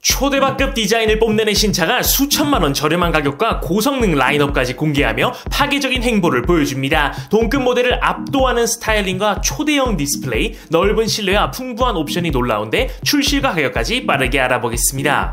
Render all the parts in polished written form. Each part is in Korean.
초대박급 디자인을 뽐내는 신차가 수천만원 저렴한 가격과 고성능 라인업까지 공개하며 파괴적인 행보를 보여줍니다. 동급 모델을 압도하는 스타일링과 초대형 디스플레이, 넓은 실내와 풍부한 옵션이 놀라운데 출시일과 가격까지 빠르게 알아보겠습니다.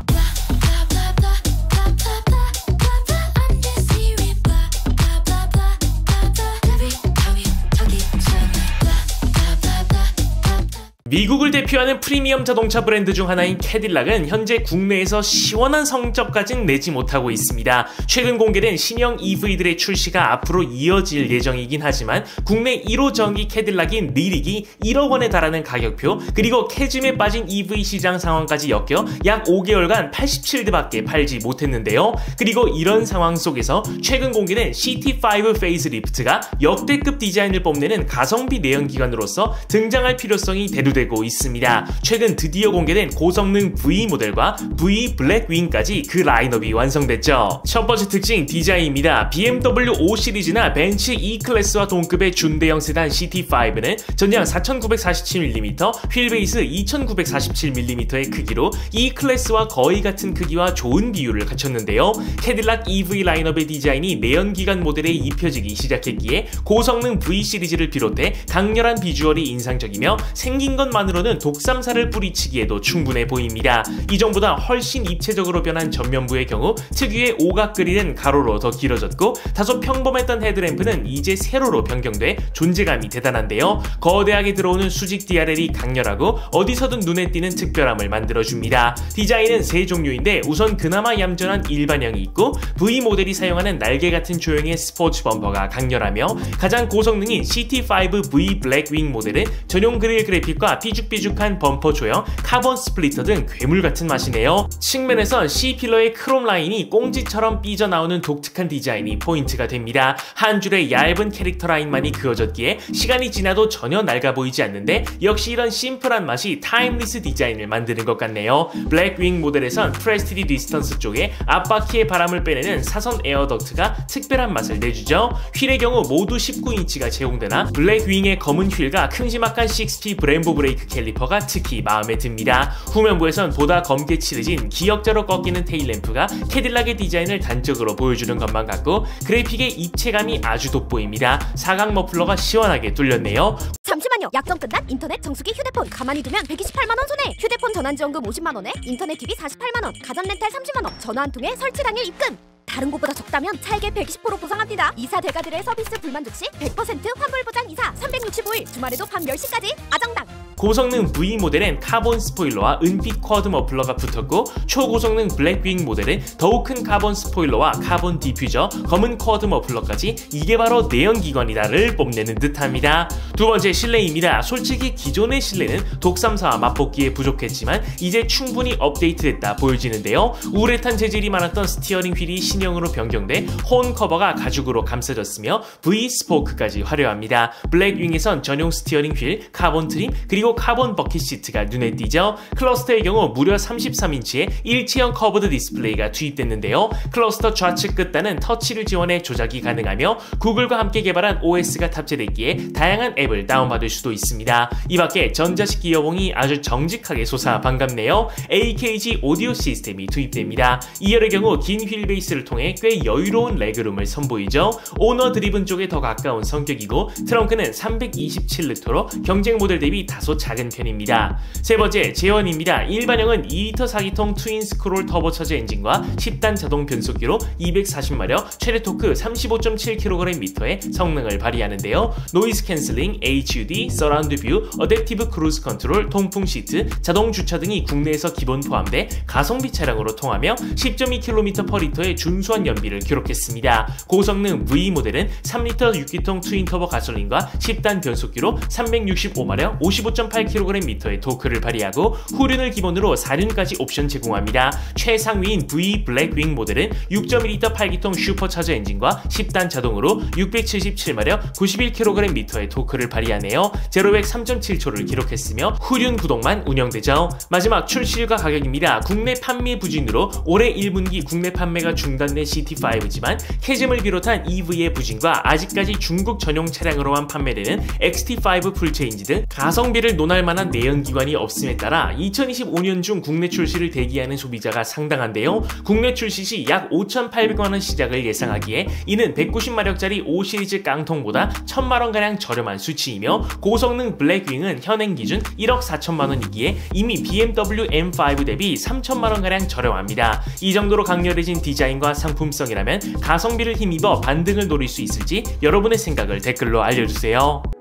미국을 대표하는 프리미엄 자동차 브랜드 중 하나인 캐딜락은 현재 국내에서 시원한 성적까지는 내지 못하고 있습니다. 최근 공개된 신형 EV들의 출시가 앞으로 이어질 예정이긴 하지만 국내 1호 전기 캐딜락인 리릭이 1억 원에 달하는 가격표, 그리고 캐즘에 빠진 EV 시장 상황까지 엮여 약 5개월간 87대밖에 팔지 못했는데요. 그리고 이런 상황 속에서 최근 공개된 CT5 페이스리프트가 역대급 디자인을 뽐내는 가성비 내연기관으로서 등장할 필요성이 대두되고 있습니다. 최근 드디어 공개된 고성능 V 모델과 V 블랙윙까지 그 라인업이 완성됐죠. 첫 번째 특징 디자인입니다. BMW 5 시리즈나 벤츠 E클래스와 동급의 준대형 세단 CT5는 전장 4947mm, 휠베이스 2947mm의 크기로 E클래스와 거의 같은 크기와 좋은 비율을 갖췄는데요. 캐딜락 EV 라인업의 디자인이 내연기관 모델에 입혀지기 시작했기에 고성능 V 시리즈를 비롯해 강렬한 비주얼이 인상적이며 생긴 것만으로는 독삼사를 뿌리치기에도 충분해 보입니다. 이전보다 훨씬 입체적으로 변한 전면부의 경우 특유의 오각 그릴은 가로로 더 길어졌고, 다소 평범했던 헤드램프는 이제 세로로 변경돼 존재감이 대단한데요. 거대하게 들어오는 수직 DRL이 강렬하고 어디서든 눈에 띄는 특별함을 만들어줍니다. 디자인은 세 종류인데 우선 그나마 얌전한 일반형이 있고, V 모델이 사용하는 날개 같은 조형의 스포츠 범퍼가 강렬하며, 가장 고성능인 CT5 V 블랙윙 모델은 전용 그릴 그래픽과 삐죽삐죽한 범퍼 조형, 카본 스플리터 등 괴물 같은 맛이네요. 측면에선 C필러의 크롬 라인이 꽁지처럼 삐져나오는 독특한 디자인이 포인트가 됩니다. 한 줄의 얇은 캐릭터 라인만이 그어졌기에 시간이 지나도 전혀 낡아 보이지 않는데, 역시 이런 심플한 맛이 타임리스 디자인을 만드는 것 같네요. 블랙윙 모델에선 프레스티지 디스턴스 쪽에 앞바퀴에 바람을 빼내는 사선 에어덕트가 특별한 맛을 내주죠. 휠의 경우 모두 19인치가 제공되나 블랙윙의 검은 휠과 큼지막한 6P 브렘보 브레이크 캘리퍼가 특히 마음에 듭니다. 후면부에선 보다 검게 칠해진 기역자로 꺾이는 테일램프가 캐딜락의 디자인을 단적으로 보여주는 것만 같고, 그래픽의 입체감이 아주 돋보입니다. 사각 머플러가 시원하게 뚫렸네요. 잠시만요. 약정 끝난 인터넷, 정수기, 휴대폰 가만히 두면 128만원 손해. 휴대폰 전환지원금 50만원에 인터넷 TV 48만원, 가전 렌탈 30만원, 전화 한 통에 설치 당일 입금. 다른 곳보다 적다면 차액의 120% 보상합니다. 이사 대가들의 서비스 불만족 시 100% 환불 보장 이사 365일, 주말에도 밤 10시까지 아정당. 고성능 V 모델엔 카본 스포일러와 은빛 쿼드 머플러가 붙었고, 초고성능 블랙윙 모델은 더욱 큰 카본 스포일러와 카본 디퓨저, 검은 쿼드 머플러까지 이게 바로 내연기관이다를 뽐내는 듯합니다. 두 번째 실내입니다. 솔직히 기존의 실내는 독삼사와 맞붙기에 부족했지만 이제 충분히 업데이트됐다 보여지는데요. 우레탄 재질이 많았던 스티어링 휠이 신형으로 변경돼 혼 커버가 가죽으로 감싸졌으며 V 스포크까지 화려합니다. 블랙윙에선 전용 스티어링 휠, 카본 트림, 그리고 카본 버킷 시트가 눈에 띄죠. 클러스터의 경우 무려 33인치의 일체형 커브드 디스플레이가 투입됐는데요. 클러스터 좌측 끝단은 터치를 지원해 조작이 가능하며 구글과 함께 개발한 OS가 탑재됐기에 다양한 앱을 다운받을 수도 있습니다. 이 밖에 전자식 기어봉이 아주 정직하게 솟아 반갑네요. AKG 오디오 시스템이 투입됩니다. 2열의 경우 긴 휠베이스를 통해 꽤 여유로운 레그룸을 선보이죠. 오너 드리븐 쪽에 더 가까운 성격이고, 트렁크는 327리터로 경쟁 모델 대비 다소 작은 편입니다. 세 번째 제원입니다. 일반형은 2리터 4기통 트윈 스크롤 터보차저 엔진과 10단 자동 변속기로 240마력, 최대 토크 35.7kgm의 성능을 발휘하는데요. 노이즈 캔슬링, HUD, 서라운드 뷰, 어댑티브 크루즈 컨트롤, 통풍 시트, 자동 주차 등이 국내에서 기본 포함돼 가성비 차량으로 통하며 10.2km/L의 준수한 연비를 기록했습니다. 고성능 V 모델은 3리터 6기통 트윈 터보 가솔린과 10단 변속기로 365마력, 55.8kgm의 토크를 발휘하고 후륜을 기본으로 4륜까지 옵션 제공합니다. 최상위인 V 블랙윙 모델은 6.1리터 8기통 슈퍼차저 엔진과 10단 자동으로 677마력, 91kgm의 토크를 발휘하네요. 0-100 3.7초를 기록했으며 후륜 구동만 운영되죠. 마지막 출시일과 가격입니다. 국내 판매 부진으로 올해 1분기 국내 판매가 중단된 CT5지만 캐즘을 비롯한 EV의 부진과 아직까지 중국 전용 차량으로만 판매되는 XT5 풀체인지 등 가성비를 때문에 논할만한 내연기관이 없음에 따라 2025년 중 국내 출시를 대기하는 소비자가 상당한데요. 국내 출시 시 약 5,800만원 시작을 예상하기에 이는 190마력짜리 5시리즈 깡통보다 1,000만원가량 저렴한 수치이며 고성능 블랙윙은 현행 기준 1억 4천만원이기에 이미 BMW M5 대비 3천만원가량 저렴합니다. 이 정도로 강렬해진 디자인과 상품성이라면 가성비를 힘입어 반등을 노릴 수 있을지 여러분의 생각을 댓글로 알려주세요.